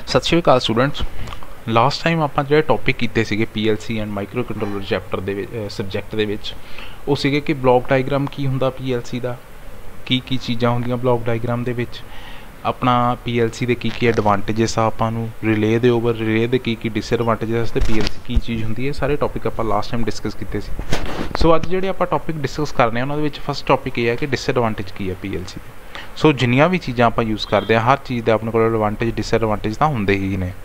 सत श्री अकाल students. Last time ਆਪਾਂ ਜਿਹੜੇ टॉपिक ਕੀਤੇ ਸੀਗੇ PLC and microcontroller chapter ਦੇ ਵਿੱਚ ਸਬਜੈਕਟ ਦੇ ਵਿੱਚ ਉਹ ਸੀਗੇ ਕਿ ਬਲੌਕ ਡਾਇਗਰਾਮ ਕੀ ਹੁੰਦਾ PLC ਦਾ, ਕੀ ਚੀਜ਼ਾਂ ਹੁੰਦੀਆਂ ਬਲੌਕ ਡਾਇਗਰਾਮ ਦੇ ਵਿੱਚ, ਆਪਣਾ PLC ਦੇ ਕੀ ਐਡਵਾਂਟੇजेस ਆ ਆਪਾਂ ਨੂੰ, ਰਿਲੇ ਦੇ ਓਵਰ ਰਿਲੇ ਦੇ ਕੀ ਡਿਸਐਡਵਾਂਟੇजेस ਤੇ PLC ਕੀ ਚੀਜ਼ ਹੁੰਦੀ ਹੈ, ਸਾਰੇ ਟੌਪਿਕ ਆਪਾਂ ਲਾਸਟ ਟਾਈਮ ਡਿਸਕਸ ਕੀਤੇ ਸੀ। ਸੋ ਅੱਜ ਜਿਹੜੇ ਆਪਾਂ ਟੌਪਿਕ ਡਿਸਕਸ ਕਰਨੇ ਆ ਉਹਨਾਂ ਦੇ ਵਿੱਚ ਫਸਟ ਟੌਪਿਕ ਇਹ ਹੈ ਕਿ ਡਿਸਐਡਵਾਂਟੇਜ ਕੀ ਹੈ PLC ਦੇ। ਸੋ ਜਿੰਨੀਆਂ ਵੀ ਚੀਜ਼ਾਂ ਆਪਾਂ ਯੂਜ਼ ਕਰਦੇ ਹਾਂ ਹਰ ਚੀਜ਼ ਦੇ ਆਪਣੇ ਕੋਲ ਐਡਵਾਂਟੇਜ ਡਿਸਐਡਵਾਂਟੇਜ ਤਾਂ ਹੁੰਦੇ ਹੀ ਨੇ।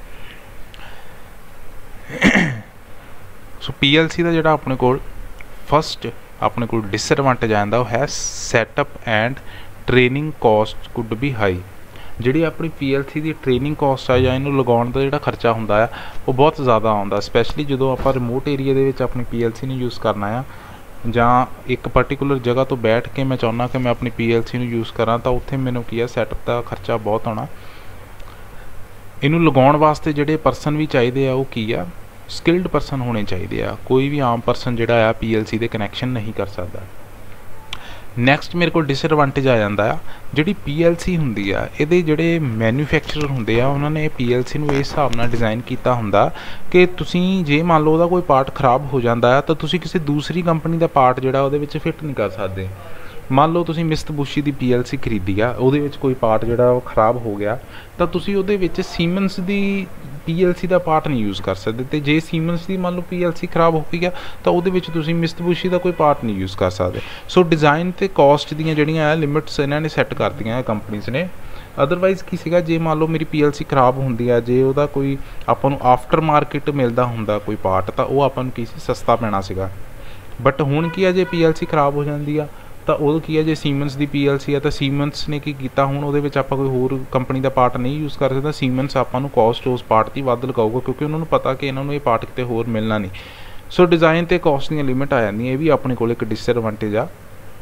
ਸੋ PLC ਦਾ ਜਿਹੜਾ ਆਪਣੇ ਕੋਲ ਫਸਟ ਆਪਣੇ ਕੋਲ ਡਿਸਐਡਵਾਂਟੇਜ ਆ ਜਾਂਦਾ ਉਹ ਹੈ setup and training cost could be high. ਜਿਹੜੀ ਆਪਣੀ PLC ਦੀ ਟ੍ਰੇਨਿੰਗ ਕੋਸਟ ਆ ਜਾਂ ਇਹਨੂੰ ਲਗਾਉਣ ਦਾ ਜਿਹੜਾ ਖਰਚਾ ਹੁੰਦਾ ਆ ਉਹ ਬਹੁਤ ਜ਼ਿਆਦਾ ਆਉਂਦਾ, ਸਪੈਸ਼ਲੀ ਜਦੋਂ ਆਪਾਂ ਰਿਮੋਟ ਏਰੀਆ ਦੇ ਵਿੱਚ ਆਪਣੀ PLC ਨੂੰ ਯੂਜ਼ ਕਰਨਾ ਆ ਜਾਂ ਇੱਕ ਪਰਟੀਕੂਲਰ ਜਗ੍ਹਾ ਤੋਂ ਬੈਠ ਕੇ ਮੈਂ ਚਾਹੁੰਦਾ ਕਿ ਮੈਂ ਆਪਣੀ PLC ਨੂੰ ਯੂਜ਼ ਕਰਾਂ ਤਾਂ ਉੱਥੇ ਮੈਨੂੰ ਕੀ ਆ ਸੈਟਅਪ ਦਾ ਖਰਚਾ ਬਹੁਤ ਆਉਣਾ। ਇਹਨੂੰ ਲਗਾਉਣ ਵਾਸਤੇ ਜਿਹੜੇ ਪਰਸਨ ਵੀ ਚਾਹੀਦੇ ਆ ਉਹ ਕੀ ਆ ਸਕਿਲਡ ਪਰਸਨ ਹੋਣੇ ਚਾਹੀਦੇ ਆ, ਕੋਈ ਵੀ ਆਮ ਪਰਸਨ ਜਿਹੜਾ ਆ PLC ਦੇ ਕਨੈਕਸ਼ਨ ਨਹੀਂ ਕਰ ਸਕਦਾ। ਨੈਕਸਟ ਮੇਰੇ ਕੋਲ ਡਿਸਐਡਵਾਂਟੇਜ ਆ ਜਾਂਦਾ ਆ ਜਿਹੜੀ PLC ਹੁੰਦੀ ਆ ਇਹਦੇ ਜਿਹੜੇ ਮੈਨੂਫੈਕਚਰਰ ਹੁੰਦੇ ਆ ਉਹਨਾਂ ਨੇ PLC ਨੂੰ ਇਸ ਹਿਸਾਬ ਨਾਲ ਡਿਜ਼ਾਈਨ ਕੀਤਾ ਹੁੰਦਾ ਕਿ ਤੁਸੀਂ ਜੇ ਮੰਨ ਲਓ ਉਹਦਾ ਕੋਈ ਪਾਰਟ ਖ਼ਰਾਬ ਹੋ ਜਾਂਦਾ ਆ ਤਾਂ ਤੁਸੀਂ ਕਿਸੇ ਦੂਸਰੀ ਕੰਪਨੀ ਦਾ ਪਾਰਟ ਜਿਹੜਾ ਉਹਦੇ ਵਿੱਚ ਫਿੱਟ ਨਹੀਂ ਕਰ ਸਕਦੇ। ਮੰਨ ਲਓ ਤੁਸੀਂ ਮਿਸਤਬੂਸ਼ੀ ਦੀ PLC ਖਰੀਦੀ ਆ, ਉਹਦੇ ਵਿੱਚ ਕੋਈ ਪਾਰਟ ਜਿਹੜਾ ਉਹ ਖ਼ਰਾਬ ਹੋ ਗਿਆ ਤਾਂ ਤੁਸੀਂ ਉਹਦੇ ਵਿੱਚ ਸੀਮਨਸ ਦੀ PLC ਦਾ ਪਾਰਟ ਨਹੀਂ ਯੂਜ਼ ਕਰ ਸਕਦੇ, ਅਤੇ ਜੇ ਸੀਮਨਸ ਦੀ ਮੰਨ ਲਓ PLC ਖ਼ਰਾਬ ਹੋ ਗਈ ਆ ਤਾਂ ਉਹਦੇ ਵਿੱਚ ਤੁਸੀਂ ਮਿਸਤਬੂਸ਼ੀ ਦਾ ਕੋਈ ਪਾਰਟ ਨਹੀਂ ਯੂਜ਼ ਕਰ ਸਕਦੇ। ਸੋ ਡਿਜ਼ਾਈਨ ਅਤੇ ਕੋਸਟ ਦੀਆਂ ਜਿਹੜੀਆਂ ਆ ਲਿਮਿਟਸ ਇਹਨਾਂ ਨੇ ਸੈੱਟ ਕਰਤੀਆਂ ਕੰਪਨੀਜ਼ ਨੇ। ਅਦਰਵਾਈਜ਼ ਕੀ ਸੀਗਾ ਜੇ ਮੰਨ ਲਓ ਮੇਰੀ PLC ਖ਼ਰਾਬ ਹੁੰਦੀ ਆ, ਜੇ ਉਹਦਾ ਕੋਈ ਆਪਾਂ ਨੂੰ ਆਫਟਰ ਮਾਰਕੀਟ ਮਿਲਦਾ ਹੁੰਦਾ ਕੋਈ ਪਾਰਟ ਤਾਂ ਉਹ ਆਪਾਂ ਨੂੰ ਕੀ ਸੀ ਸਸਤਾ ਪੈਣਾ ਸੀਗਾ। ਬਟ ਹੁਣ ਕੀ ਆ ਜੇ PLC ਖ਼ਰਾਬ ਹੋ ਜਾਂਦੀ ਆ ਤਾਂ ਉਹ ਕੀ ਹੈ ਜੇ ਸੀਮਨਸ ਦੀ PLC ਆ ਤਾਂ ਸੀਮਨਸ ਨੇ ਕੀ ਕੀਤਾ ਹੁਣ ਉਹਦੇ ਵਿੱਚ ਆਪਾਂ ਕੋਈ ਹੋਰ ਕੰਪਨੀ ਦਾ ਪਾਰਟ ਨਹੀਂ ਯੂਜ਼ ਕਰ ਸਕਦਾ। ਸੀਮਨਸ ਆਪਾਂ ਨੂੰ ਕੋਸਟ ਉਸ ਪਾਰਟ ਦੀ ਵੱਧ ਲਗਾਊਗਾ ਕਿਉਂਕਿ ਉਹਨਾਂ ਨੂੰ ਪਤਾ ਕਿ ਇਹਨਾਂ ਨੂੰ ਇਹ ਪਾਰਟ ਕਿਤੇ ਹੋਰ ਮਿਲਣਾ ਨਹੀਂ। ਸੋ ਡਿਜ਼ਾਈਨ ਅਤੇ ਕੋਸਟ ਦੀਆਂ ਲਿਮਿਟ ਆ ਜਾਂਦੀਆਂ, ਇਹ ਵੀ ਆਪਣੇ ਕੋਲ ਇੱਕ ਡਿਸਐਡਵਾਂਟੇਜ ਆ।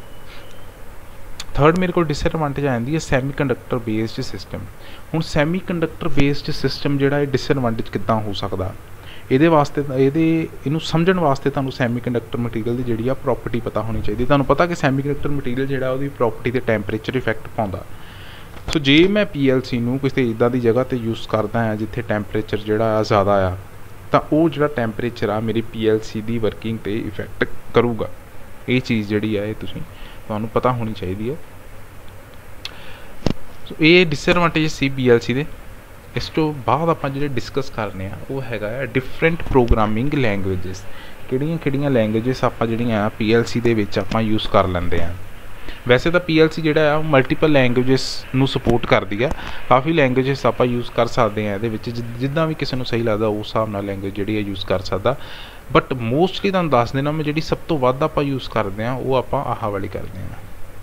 ਥਰਡ ਮੇਰੇ ਕੋਲ ਡਿਸਐਡਵਾਂਟੇਜ ਆ ਜਾਂਦੀ ਹੈ ਸੈਮੀ ਕੰਡਕਟਰ ਬੇਸਡ ਸਿਸਟਮ। ਹੁਣ ਸੈਮੀ ਕੰਡਕਟਰ ਬੇਸਡ ਸਿਸਟਮ ਜਿਹੜਾ ਇਹ ਡਿਸਐਡਵਾਂਟੇਜ ਕਿੱਦਾਂ ਹੋ ਸਕਦਾ, ਇਹਦੇ ਵਾਸਤੇ ਇਹਨੂੰ ਸਮਝਣ ਵਾਸਤੇ ਤੁਹਾਨੂੰ ਸੈਮੀ ਕੰਡਕਟਰ ਮਟੀਰੀਅਲ ਦੀ ਜਿਹੜੀ ਆ ਪ੍ਰੋਪਰਟੀ ਪਤਾ ਹੋਣੀ ਚਾਹੀਦੀ। ਤੁਹਾਨੂੰ ਪਤਾ ਕਿ ਸੈਮੀ ਕੰਡਕਟਰ ਮਟੀਰੀਅਲ ਜਿਹੜਾ ਉਹਦੀ ਪ੍ਰੋਪਰਟੀ 'ਤੇ ਟੈਂਪਰੇਚਰ ਇਫੈਕਟ ਪਾਉਂਦਾ। ਸੋ ਜੇ ਮੈਂ PLC ਨੂੰ ਕਿਸੇ ਇੱਦਾਂ ਦੀ ਜਗ੍ਹਾ 'ਤੇ ਯੂਜ਼ ਕਰਦਾ ਹਾਂ ਜਿੱਥੇ ਟੈਂਪਰੇਚਰ ਜਿਹੜਾ ਆ ਜ਼ਿਆਦਾ ਆ ਤਾਂ ਉਹ ਜਿਹੜਾ ਟੈਂਪਰੇਚਰ ਆ ਮੇਰੀ PLC ਦੀ ਵਰਕਿੰਗ 'ਤੇ ਇਫੈਕਟ ਕਰੂਗਾ। ਇਹ ਚੀਜ਼ ਜਿਹੜੀ ਆ ਇਹ ਤੁਹਾਨੂੰ ਪਤਾ ਹੋਣੀ ਚਾਹੀਦੀ ਹੈ। ਸੋ ਇਹ ਡਿਸਐਡਵਾਂਟੇਜ ਸੀ PLC ਦੇ। ਇਸ ਤੋਂ ਬਾਅਦ ਆਪਾਂ ਜਿਹੜੇ ਡਿਸਕਸ ਕਰਨੇ ਆ ਉਹ ਹੈਗਾ ਆ ਡਿਫਰੈਂਟ ਪ੍ਰੋਗਰਾਮਿੰਗ ਲੈਂਗੁਏਜਿਸ। ਕਿਹੜੀਆਂ ਲੈਂਗੁਏਜਿਸ ਆਪਾਂ ਜਿਹੜੀਆਂ ਆ PLC ਦੇ ਵਿੱਚ ਆਪਾਂ ਯੂਜ਼ ਕਰ ਲੈਂਦੇ ਆ। ਵੈਸੇ ਤਾਂ PLC ਜਿਹੜਾ ਆ ਉਹ ਮਲਟੀਪਲ ਲੈਂਗੁਏਜਿਸ ਨੂੰ ਸਪੋਰਟ ਕਰਦੀ ਆ, ਕਾਫੀ ਲੈਂਗੁਏਜਿਸ ਆਪਾਂ ਯੂਜ਼ ਕਰ ਸਕਦੇ ਆ ਇਹਦੇ ਵਿੱਚ, ਜਿੱਦਾਂ ਵੀ ਕਿਸੇ ਨੂੰ ਸਹੀ ਲੱਗਦਾ ਉਸ ਹਿਸਾਬ ਨਾਲ ਲੈਂਗੁਏਜ ਜਿਹੜੀ ਆ ਯੂਜ਼ ਕਰ ਸਕਦਾ। ਬਟ ਮੋਸਟਲੀ ਤੁਹਾਨੂੰ ਦੱਸ ਦੇਣਾ ਮੈਂ ਜਿਹੜੀ ਸਭ ਤੋਂ ਵੱਧ ਆਪਾਂ ਯੂਜ਼ ਕਰਦੇ ਆ ਉਹ ਆਪਾਂ ਆਹ ਵਾਲੀ ਕਰਦੇ ਆ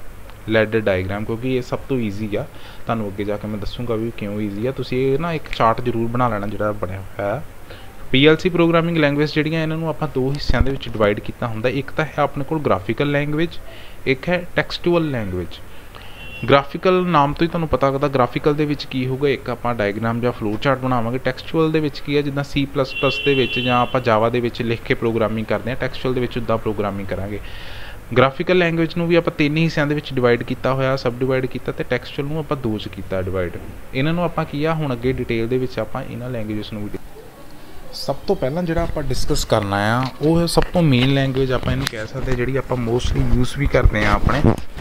ਲੈਡਰ ਡਾਇਗਰਾਮ, ਕਿਉਂਕਿ ਇਹ ਸਭ ਤੋਂ ਈਜ਼ੀ ਆ। ਤੁਹਾਨੂੰ ਅੱਗੇ ਜਾ ਕੇ ਮੈਂ ਦੱਸੂਗਾ ਵੀ ਕਿਉਂ ਈਜ਼ੀ ਆ। ਤੁਸੀਂ ਇਹ ਨਾ ਇੱਕ ਚਾਰਟ ਜ਼ਰੂਰ ਬਣਾ ਲੈਣਾ ਜਿਹੜਾ ਬਣਿਆ ਹੋਇਆ। PLC ਪ੍ਰੋਗਰਾਮਿੰਗ ਲੈਂਗੁਏਜ ਜਿਹੜੀਆਂ ਇਹਨਾਂ ਨੂੰ ਆਪਾਂ ਦੋ ਹਿੱਸਿਆਂ ਦੇ ਵਿੱਚ ਡਿਵਾਈਡ ਕੀਤਾ ਹੁੰਦਾ। ਇੱਕ ਤਾਂ ਹੈ ਆਪਣੇ ਕੋਲ ਗ੍ਰਾਫੀਕਲ ਲੈਂਗੁਏਜ, ਇੱਕ ਹੈ ਟੈਕਸਟੂਅਲ ਲੈਂਗੁਏਜ। ਗ੍ਰਾਫੀਕਲ ਨਾਮ ਤੋਂ ਹੀ ਤੁਹਾਨੂੰ ਪਤਾ ਲੱਗਦਾ ਗ੍ਰਾਫੀਕਲ ਦੇ ਵਿੱਚ ਕੀ ਹੋਊਗਾ, ਇੱਕ ਆਪਾਂ ਡਾਇਗਰਾਮ ਜਾਂ ਫਲੋ ਚਾਰਟ ਬਣਾਵਾਂਗੇ। ਟੈਕਸਟੂਅਲ ਦੇ ਵਿੱਚ ਕੀ ਹੈ ਜਿੱਦਾਂ C++ ਦੇ ਵਿੱਚ ਜਾਂ ਆਪਾਂ ਜਾਵਾ ਦੇ ਵਿੱਚ ਲਿਖ ਕੇ ਪ੍ਰੋਗਰਾਮਿੰਗ ਕਰਦੇ ਹਾਂ, ਟੈਕਸਟੂਅਲ ਦੇ ਵਿੱਚ ਉੱਦਾਂ ਪ੍ਰੋਗਰਾਮਿੰਗ ਕਰਾਂਗੇ। ਗ੍ਰਾਫੀਕਲ ਲੈਂਗੁਏਜ ਨੂੰ ਵੀ ਆਪਾਂ ਤਿੰਨ ਹਿੱਸਿਆਂ ਦੇ ਵਿੱਚ ਡਿਵਾਈਡ ਕੀਤਾ ਹੋਇਆ, ਸਬ ਡਿਵਾਈਡ ਕੀਤਾ, ਅਤੇ ਟੈਕਸਚੁਅਲ ਨੂੰ ਆਪਾਂ ਦੋ 'ਚ ਕੀਤਾ ਡਿਵਾਈਡ। ਇਹਨਾਂ ਨੂੰ ਆਪਾਂ ਕੀ ਆ ਹੁਣ ਅੱਗੇ ਡਿਟੇਲ ਦੇ ਵਿੱਚ ਆਪਾਂ ਇਹਨਾਂ ਲੈਂਗੁਏਜਸ ਨੂੰ ਵੀ ਸਭ ਤੋਂ ਪਹਿਲਾਂ ਜਿਹੜਾ ਆਪਾਂ ਡਿਸਕਸ ਕਰਨਾ ਆ ਉਹ ਸਭ ਤੋਂ ਮੇਨ ਲੈਂਗੁਏਜ ਆਪਾਂ ਇਹਨੂੰ ਕਹਿ ਸਕਦੇ ਜਿਹੜੀ ਆਪਾਂ ਮੋਸਟਲੀ ਯੂਜ਼ ਵੀ ਕਰਦੇ ਹਾਂ ਆਪਣੇ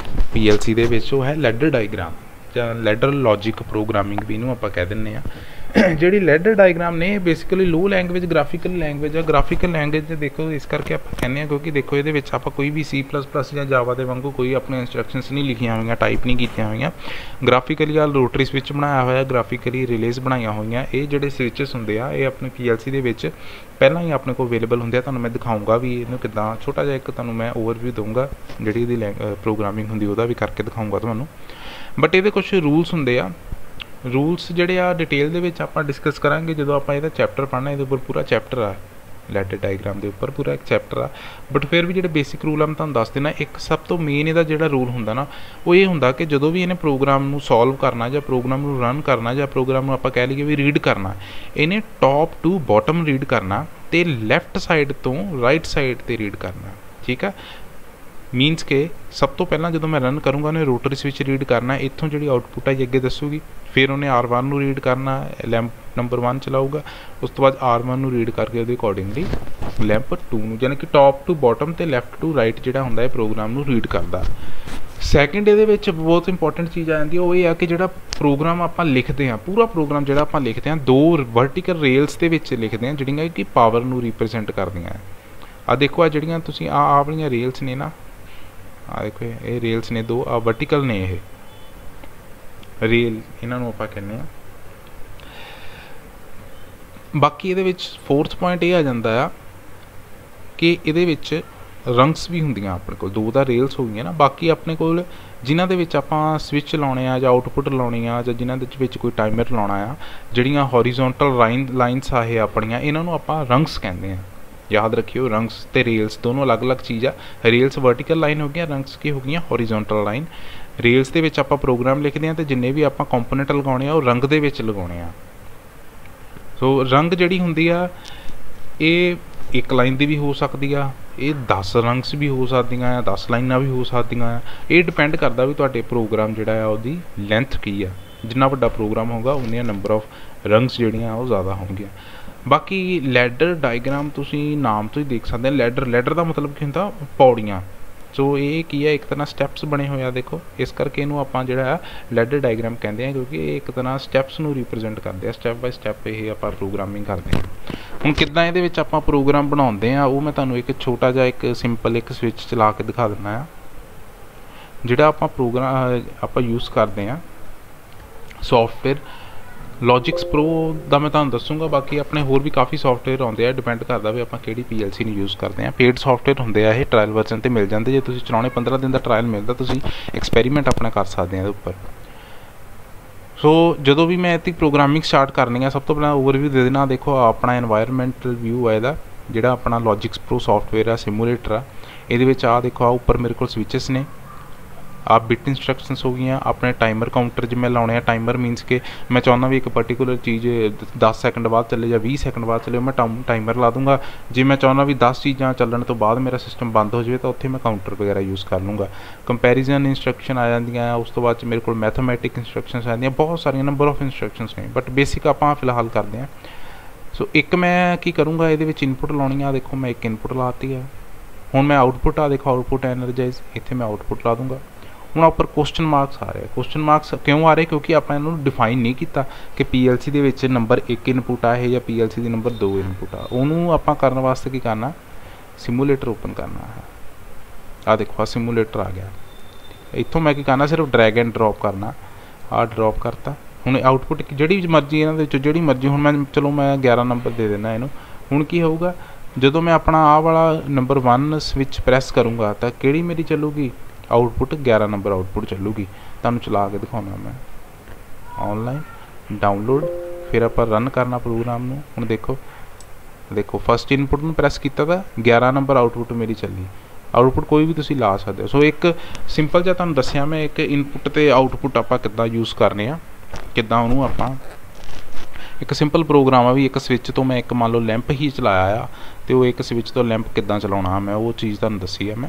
PLC ਦੇ ਵਿੱਚ, ਉਹ ਹੈ ਲੈਡਰ ਡਾਇਗਰਾਮ ਜਾਂ ਲੈਡਰ ਲੌਜਿਕ ਪ੍ਰੋਗਰਾਮਿੰਗ ਵੀ ਇਹਨੂੰ ਆਪਾਂ ਕਹਿ ਦਿੰਦੇ ਹਾਂ। ਜਿਹੜੀ ਲੈਡਰ ਡਾਇਗਰਾਮ ਨੇ basically low language graphical language ਆ। ਗ੍ਰਾਫੀਕਲ ਲੈਂਗੁਏਜ ਦੇਖੋ ਇਸ ਕਰਕੇ ਆਪਾਂ ਕਹਿੰਦੇ ਹਾਂ ਕਿਉਂਕਿ ਦੇਖੋ ਇਹਦੇ ਵਿੱਚ ਆਪਾਂ ਕੋਈ ਵੀ C++ ਜਾਂ ਜਾਵਾ ਦੇ ਵਾਂਗੂ ਕੋਈ ਆਪਣੇ ਇੰਸਟਰਕਸ਼ਨਸ ਨਹੀਂ ਲਿਖੀਆਂ ਹੋਈਆਂ, ਟਾਈਪ ਨਹੀਂ ਕੀਤੀਆਂ ਹੋਈਆਂ। ਗ੍ਰਾਫੀਕਲੀ ਆ ਰੋਟਰੀ ਸਵਿਚ ਬਣਾਇਆ ਹੋਇਆ, ਗ੍ਰਾਫੀਕਲੀ ਰਿਲੇਜ਼ ਬਣਾਈਆਂ ਹੋਈਆਂ। ਇਹ ਜਿਹੜੇ ਸਵਿਚਸ ਹੁੰਦੇ ਆ ਇਹ ਆਪਣੇ PLC ਦੇ ਵਿੱਚ ਪਹਿਲਾਂ ਹੀ ਆਪਣੇ ਕੋਲ ਅਵੇਲੇਬਲ ਹੁੰਦੇ ਆ। ਤੁਹਾਨੂੰ ਮੈਂ ਦਿਖਾਊਂਗਾ ਵੀ ਇਹਨੂੰ ਕਿੱਦਾਂ, ਛੋਟਾ ਜਿਹਾ ਇੱਕ ਤੁਹਾਨੂੰ ਮੈਂ ਓਵਰਵਿਊ ਦਊਂਗਾ ਜਿਹੜੀ ਇਹਦੀ ਪ੍ਰੋਗਰਾਮਿੰਗ ਹੁੰਦੀ ਉਹਦਾ ਵੀ ਕਰਕੇ ਦਿਖਾਊਂਗਾ ਤੁਹਾਨੂੰ। ਬਟ ਇਹਦੇ ਕੁਛ ਰੂਲਸ ਹੁੰਦੇ ਆ। ਰੂਲਸ ਜਿਹੜੇ ਆ ਡਿਟੇਲ ਦੇ ਵਿੱਚ ਆਪਾਂ ਡਿਸਕਸ ਕਰਾਂਗੇ ਜਦੋਂ ਆਪਾਂ ਇਹਦਾ ਚੈਪਟਰ ਪੜ੍ਹਨਾ। ਇਹਦੇ ਉੱਪਰ ਪੂਰਾ ਚੈਪਟਰ ਆ, ਲੈਡਰ ਡਾਇਗਰਾਮ ਦੇ ਉੱਪਰ ਪੂਰਾ ਇੱਕ ਚੈਪਟਰ ਆ। ਬਟ ਫਿਰ ਵੀ ਜਿਹੜੇ ਬੇਸਿਕ ਰੂਲ ਆ ਮੈਂ ਤੁਹਾਨੂੰ ਦੱਸ ਦੇਣਾ। ਇੱਕ ਸਭ ਤੋਂ ਮੇਨ ਇਹਦਾ ਜਿਹੜਾ ਰੂਲ ਹੁੰਦਾ ਨਾ ਉਹ ਇਹ ਹੁੰਦਾ ਕਿ ਜਦੋਂ ਵੀ ਇਹਨੇ ਪ੍ਰੋਗਰਾਮ ਨੂੰ ਸੋਲਵ ਕਰਨਾ ਜਾਂ ਪ੍ਰੋਗਰਾਮ ਨੂੰ ਰਨ ਕਰਨਾ ਜਾਂ ਪ੍ਰੋਗਰਾਮ ਨੂੰ ਆਪਾਂ ਕਹਿ ਲਈਏ ਵੀ ਰੀਡ ਕਰਨਾ, ਇਹਨੇ ਟੌਪ ਟੂ ਬੋਟਮ ਰੀਡ ਕਰਨਾ ਅਤੇ ਲੈਫਟ ਸਾਈਡ ਤੋਂ ਰਾਈਟ ਸਾਈਡ 'ਤੇ ਰੀਡ ਕਰਨਾ। ਠੀਕ ਆ, ਮੀਨਸ ਕਿ ਸਭ ਤੋਂ ਪਹਿਲਾਂ ਜਦੋਂ ਮੈਂ ਰਨ ਕਰੂੰਗਾ ਉਹਨੇ ਰੋਟਰੀ ਸਵਿਚ ਰੀਡ ਕਰਨਾ, ਇੱਥੋਂ ਜਿਹੜੀ ਆਊਟਪੁੱਟ ਹੈ ਜੀ ਅੱਗੇ ਦੱਸੂਗੀ। ਫਿਰ ਉਹਨੇ R1 ਨੂੰ ਰੀਡ ਕਰਨਾ, नंबर 1 चलाऊगा, उस तो बाद R1 ਨੂੰ रीड करके ਉਹਦੇ अकॉर्डिंगली लैंप 2 ਨੂੰ, यानी कि टॉप टू बॉटम ਤੇ ਲੈਫਟ टू राइट ਜਿਹੜਾ ਹੁੰਦਾ ਹੈ प्रोग्राम ਨੂੰ रीड करता। ਸੈਕਿੰਡ ਇਹਦੇ ਵਿੱਚ ਬਹੁਤ ਇੰਪੋਰਟੈਂਟ ਚੀਜ਼ ਆ ਜਾਂਦੀ ਹੈ, ਉਹ ਇਹ ਆ ਕਿ ਜਿਹੜਾ ਪ੍ਰੋਗਰਾਮ ਆਪਾਂ ਲਿਖਦੇ ਹਾਂ, ਪੂਰਾ ਪ੍ਰੋਗਰਾਮ ਜਿਹੜਾ ਆਪਾਂ ਲਿਖਦੇ ਹਾਂ 2 ਵਰਟੀਕਲ ਰੇਲਸ ਦੇ ਵਿੱਚ ਲਿਖਦੇ ਹਾਂ ਜਿਹੜੀਆਂ ਕਿ ਪਾਵਰ ਨੂੰ ਰਿਪਰੈਜ਼ੈਂਟ ਕਰਦੀਆਂ। ਆ ਦੇਖੋ ਆ ਜਿਹੜੀਆਂ ਤੁਸੀਂ ਆ ਵਾਲੀਆਂ ਰੇਲਸ ਨੇ ਨਾ, ਆ ਦੇਖੋ ਇਹ ਰੇਲਸ ਨੇ 2, ਆ ਵਰਟੀਕਲ ਨੇ ਇਹ ਰੇਲ, ਇਹਨਾਂ ਨੂੰ ਆਪਾਂ ਕਹਿੰਦੇ ਆ। ਬਾਕੀ ਇਹਦੇ ਵਿੱਚ 4th ਪੁਆਇੰਟ ਇਹ ਆ ਜਾਂਦਾ ਆ ਕਿ ਇਹਦੇ ਵਿੱਚ ਰੰਗਸ ਵੀ ਹੁੰਦੀਆਂ ਆਪਣੇ ਕੋਲ, 2 ਤਾਂ ਰੇਲਸ ਹੋ ਗਈਆਂ ਨਾ, ਬਾਕੀ ਆਪਣੇ ਕੋਲ ਜਿਨ੍ਹਾਂ ਦੇ ਵਿੱਚ ਆਪਾਂ ਸਵਿਚ ਲਾਉਣੇ ਆ ਜਾਂ ਆਊਟਪੁੱਟ ਲਾਉਣੀ ਆ ਜਾਂ ਜਿਨ੍ਹਾਂ ਦੇ ਵਿੱਚ ਕੋਈ ਟਾਈਮਰ ਲਾਉਣਾ ਆ, ਜਿਹੜੀਆਂ ਹੌਰੀਜ਼ੋਨਟਲ ਲਾਈਨਸ ਆ ਇਹ ਆਪਣੀਆਂ, ਇਹਨਾਂ ਨੂੰ ਆਪਾਂ ਰੰਗਸ ਕਹਿੰਦੇ ਆ। याद रखियो रंग्स ते रेल्स दोनों अलग अलग चीज़ आ। रेल्स वर्टिकल लाइन हो गया, रंग्स की हो गई हॉरिजोंटल लाइन। रेल्स दे विच आपां प्रोग्राम लिखते हैं तो जिन्ने भी आपां कंपोनेंट लगाने वो रंग दे विच लगाने आ। सो रंग जिहड़ी हुंदी आ ये एक लाइन दी भी हो सकती आ, ये 10 रंग्स भी हो सकदियां, 10 लाइनां भी हो सकदियां। ये डिपेंड करदा भी तुहाडे प्रोग्राम जिहड़ा आ उहदी लेंथ की आ। जिन्ना वड्डा प्रोग्राम होगा उन्नियां नंबर ऑफ रंग्स जिहड़ियां वो ज़्यादा होंगे। बाकी लैडर डायग्राम तुसी नाम तो ही देख सकते हैं। लैडर का मतलब की होंदा पौड़ियाँ। सो ये की है, एक तरह स्टैप्स बने हुए देखो, इस करके इनू आपां जिहड़ा लैडर डायग्राम कहते हैं, क्योंकि एक तरह स्टैप्स नू रिप्रजेंट करते हैं, स्टैप बाय स्टैप ये आपां प्रोग्रामिंग करते हैं। हुण किद्दां इहदे विच आपां प्रोग्राम बनाउंदे आ वो मैं तुहानूं एक छोटा जिहा एक सिंपल एक स्विच चला के दिखा दिंदा आ। जिहड़ा आपां प्रोग्राम आपां यूज़ करते हैं सॉफ्टवेयर लॉजिक्स प्रो का मैं तुहानूं दसूँगा। बाकी अपने होर भी काफ़ी सॉफ्टवेयर आउंदे आ, डिपेंड करता भी आपां किहड़ी PLC नूं यूज़ करते हैं। पेड सॉफ्टवेयर हुंदे आ, ये ट्रायल वर्जन ते मिल जाते, जे तुसीं चलाउणे 15 दिन का ट्रायल मिलता, तुसीं एक्सपैरीमेंट अपना कर सकते हैं इहदे उपर। सो जदों भी मैं इहदी प्रोग्रामिंग स्टार्ट करनी है, सब तो पहला ओवरव्यू दे देना। देखो अपना एनवायरनमेंटल व्यू है इहदा, जिहड़ा अपना लॉजिक्स प्रो सॉफ्टवेयर आ, सिमुलेटर आ, इहदे विच आ देखो आ उपर मेरे कोल स्विचेस ने, आप बिट इंस्ट्रक्शंस हो गई। अपने टाइमर काउंटर जिम्मे लाने, टाइमर मीनस के मैं चाहना भी एक पर्टिकुलर चीज़ 10 सैकंड बाद चले या 20 सैकंड बाद चले, मैं टाइमर ला दूंगा। जे मैं चाहना भी 10 चीज़ां चलण तो बाद मेरा सिस्टम बंद हो जाए तो उत्थे मैं काउंटर वगैरह यूज़ कर लूँगा। कंपैरिजन इंस्ट्रक्शन आ जांदियां, उस तो बाद मेरे को मैथमैटिक इंस्ट्रक्शंस आ जांदियां, बहुत सारिया नंबर ऑफ इंस्ट्रक्शंस ने, बट बेसिक आपां फिलहाल करते हैं। सो एक मैं की करूँगा, ये इनपुट लानी आ, देखो मैं एक इनपुट लाती है। हुण मैं आउटपुट आ देखो, आउटपुट एनर्जाइज, इत्थे मैं आउटपुट ला दूँगा। ਹੁਣ ਉੱਪਰ क्वेश्चन मार्क्स आ रहे, क्वेश्चन मार्क्स क्यों आ रहे, क्योंकि ਆਪਾਂ ਇਹਨੂੰ ਡਿਫਾਈਨ ਨਹੀਂ ਕੀਤਾ ਕਿ PLC ਦੇ ਵਿੱਚ ਨੰਬਰ 1 ਇਨਪੁਟ ਆ ਇਹ ਜਾਂ PLC ਦੀ ਨੰਬਰ 2 ਇਨਪੁਟ ਆ। ਉਹਨੂੰ ਆਪਾਂ ਕਰਨ ਵਾਸਤੇ ਕੀ ਕਰਨਾ, ਸਿਮੂਲੇਟਰ ਓਪਨ ਕਰਨਾ ਹੈ। ਆ ਦੇਖੋ ਆ ਸਿਮੂਲੇਟਰ ਆ ਗਿਆ, ਇੱਥੋਂ ਮੈਂ ਕੀ ਕਰਨਾ, ਸਿਰਫ ਡਰੈਗ ਐਂਡ ਡ੍ਰੌਪ ਕਰਨਾ। ਆ ਡ੍ਰੌਪ ਕਰਤਾ। ਹੁਣ ਆਊਟਪੁੱਟ ਜਿਹੜੀ ਮਰਜ਼ੀ ਇਹਨਾਂ ਦੇ ਵਿੱਚੋਂ ਜਿਹੜੀ ਮਰਜ਼ੀ, ਹੁਣ ਮੈਂ ਚਲੋ ਮੈਂ 11 ਨੰਬਰ ਦੇ ਦੇਣਾ ਇਹਨੂੰ। ਹੁਣ ਕੀ ਹੋਊਗਾ, ਜਦੋਂ ਮੈਂ ਆਪਣਾ ਆਹ ਵਾਲਾ ਨੰबर 1 ਸਵਿਚ ਪ੍ਰੈਸ ਕਰੂੰਗਾ ਤਾਂ ਕਿਹੜੀ ਮੇਰੀ ਚੱਲੂਗੀ, आउटपुट 11 नंबर आउटपुट चलूगी। तुहानूं चला के दिखाउणा मैं ऑनलाइन डाउनलोड, फिर आप रन करना प्रोग्राम नूं। हुण देखो फस्ट इनपुट नूं प्रैस कीता तां 11 नंबर आउटपुट मेरी चली। आउटपुट कोई भी तुसीं ला सकदे हो। सो एक सिंपल जिहा तुहानूं दस्सिया मैं एक इनपुट ते आउटपुट आपां किद्दां यूज़ करने आ, किद्दां उहनूं आपां एक सिंपल प्रोग्राम आ भी एक स्विच तो मैं एक मान लो लैंप ही चलाया आ, तो एक स्विच तो लैंप किद्दां चलाउणा मैं वो चीज़ तुहानूं दस्सी आ मैं,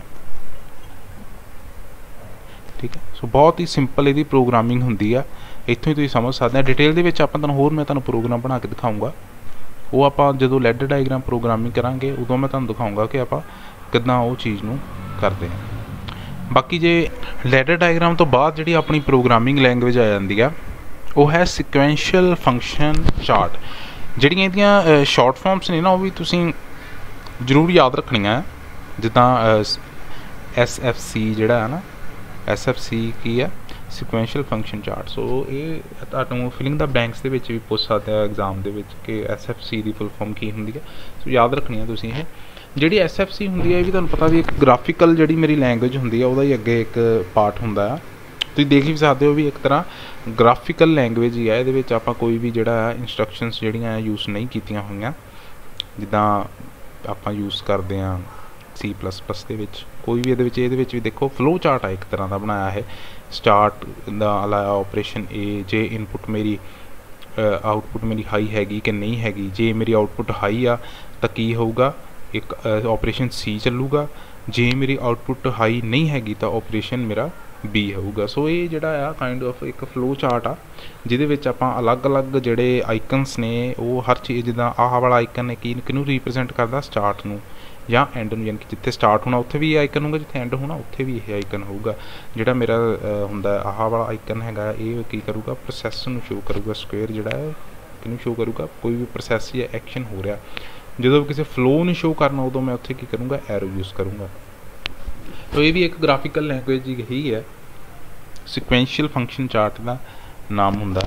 ठीक है। सो बहुत ही सिंपल यदि प्रोग्रामिंग होंगी आ, इत्थों ही तुसीं समझ सकते हैं। डिटेल दे विच आपां तुहानूं होर मैं तुहानूं प्रोग्राम बना के दिखाऊँगा, वो आपां जदों लैडर डायग्राम प्रोग्रामिंग करांगे उदों मैं तुहानूं दिखाऊँगा कि आपां किद्दां वो चीज़ नूं करदे हैं। बाकी जे लैडर डायग्राम तो बाद जिहड़ी अपनी प्रोग्रामिंग लैंगुएज आ जांदी आ वो है सिक्वेंशियल फंक्शन चार्ट। जिहड़ियां इहदियां शॉर्ट फॉर्म्स ने ना वो भी तुसीं जरूर याद रखणियां, जिद्दां SFC जिहड़ा है ना, SFC की है सिक्वेंशियल फंक्शन चार्ट। सो ये तुहानूं फिलिंग द ब्लैंक्स दे विच भी पुछ सकते हैं एग्जाम दे विच कि SFC की फुल फॉर्म की होंदी है। सो याद रखनी है तुसीं। जिहड़ी SFC होंदी है भी तुहानूं पता भी एक ग्राफिकल जिहड़ी मेरी लैंगुएज होंदी है उहदा ही अगे एक पार्ट हुंदा है, तुसीं देख भी सकते हो भी एक तरह ग्राफिकल लैंगुएज ही है। इहदे विच आपां कोई भी जिहड़ा इंस्ट्रक्शनस जिहड़ियां यूज़ नहीं कीतियां होईयां, जिद्दां आपां यूज़ करदे हां C++ दे विच। कोई भी ये भी देखो फ्लो चार्ट है एक तरह का बनाया है। स्टार्ट दा लाया ऑपरेशन ए, जे इनपुट मेरी आउटपुट मेरी हाई हैगी कि नहीं हैगी, जे मेरी आउटपुट हाई आ तो की होगा एक ऑपरेशन C चलूगा, जे मेरी आउटपुट हाई नहीं हैगी तो ऑपरेशन मेरा B ਹੋਊਗਾ। ਸੋ ਇਹ ਜਿਹੜਾ ਆ ਕਾइंड ऑफ ਇੱਕ ਫਲੋ ਚਾਰਟ ਆ ਜਿਹਦੇ ਵਿੱਚ ਆਪਾਂ ਅਲੱਗ-ਅਲੱਗ ਜਿਹੜੇ ਆਈਕਨਸ ਨੇ ਉਹ ਹਰ ਚੀਜ਼, ਜਿੱਦਾਂ ਆਹ ਵਾਲਾ ਆਈਕਨ ਨੇ ਕਿਹਨੂੰ ਰਿਪਰੈਜ਼ੈਂਟ ਕਰਦਾ, ਸਟਾਰਟ ਨੂੰ ਜਾਂ ਐਂਡ ਨੂੰ, ਯਾਨੀ ਕਿ ਜਿੱਥੇ ਸਟਾਰਟ ਹੋਣਾ ਉੱਥੇ ਵੀ ਇਹ ਆਈਕਨ ਹੋਊਗਾ, ਜਿੱਥੇ ਐਂਡ ਹੋਣਾ ਉੱਥੇ ਵੀ ਇਹ ਆਈਕਨ ਹੋਊਗਾ। ਜਿਹੜਾ ਮੇਰਾ ਹੁੰਦਾ ਆਹ ਵਾਲਾ ਆਈਕਨ ਹੈਗਾ ਇਹ ਕੀ ਕਰੂਗਾ, ਪ੍ਰੋਸੈਸ ਨੂੰ ਸ਼ੋ ਕਰੂਗਾ। ਸਕੁਏਅਰ ਜਿਹੜਾ ਹੈ ਕਿਹਨੂੰ ਸ਼ੋ ਕਰੂਗਾ, ਕੋਈ ਵੀ ਪ੍ਰੋਸੈਸ ਜਾਂ ਐਕਸ਼ਨ ਹੋ ਰਿਹਾ। ਜਦੋਂ ਕਿਸੇ ਫਲੋ ਨੂੰ ਸ਼ੋ ਕਰਨਾ ਉਦੋਂ ਮੈਂ ਉੱਥੇ ਕੀ ਕਰੂੰਗਾ, ਐਰੋ ਯੂਜ਼ ਕਰੂੰਗਾ। तो ये भी एक ग्राफिकल लैंग्वेज ही है, सिक्वेंशियल फंक्शन चार्ट का नाम हुंदा।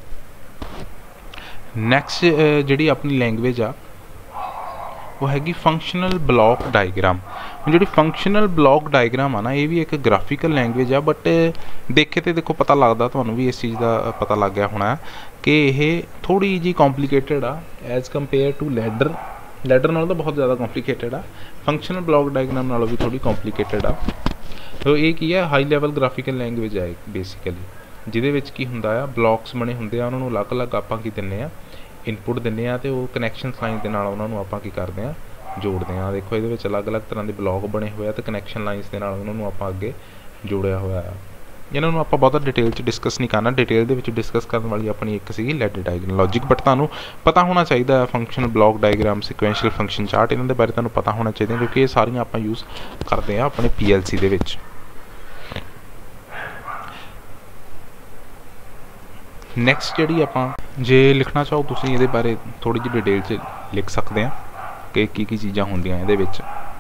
नैक्सट जिहड़ी अपनी लैंग्वेज आ वो हैगी फंक्शनल ब्लॉक डायग्राम। जी फंक्शनल ब्लॉक डायग्राम है ना, ये भी एक ग्राफिकल लैंग्वेज है, बट देखे तो देखो पता लगता, तुहानूं भी इस चीज़ का पता लग गया होना कि ये थोड़ी जी कॉम्प्लीकेटेड आ as compared to ladder. Ladder नालों तो बहुत ज़्यादा कॉम्प्लीकेटेड आ, फंक्शनल ब्लॉक डायग्राम नालों भी थोड़ी कॉम्प्लीकेटेड आ। तो ये की है, हाई लैवल ग्राफिकल लैंग्वेज है बेसिकली, जिहदे विच की हुंदा आ ब्लॉक्स बने हुंदे आ, उन्होंने अलग अलग आपां की दिंदे आ, इनपुट दिंदे आ, ते वो कनैक्शन लाइन दे नाल उन्होंने आपां की करदे आ, जोड़दे आ। देखो इहदे विच अलग अलग तरह के ब्लॉक बने हुए आ, ते कनैक्शन लाइनस दे नाल उन्होंने आपां अगे जोड़िया होया आ। इन्होंने आप बहुत डिटेल च डिस्कस नहीं करना, डिटेल दे विच डिस्कस करने वाली अपनी एक सी लैडर डायग्राम लॉजिक, बट तुहानूं पता होना चाहिए function block diagram, sequential function chart, इन्हां दे बारे तुहानूं पता होना चाहिए, क्योंकि ये सारियां आपां यूज़ करते हैं अपने PLC दे विच। नैक्सट जिहड़ी आपां जे लिखना चाहो तुसीं इहदे बारे थोड़ी जी डिटेल च लिख सकते हैं कि की चीज़ां होंदियां इहदे विच।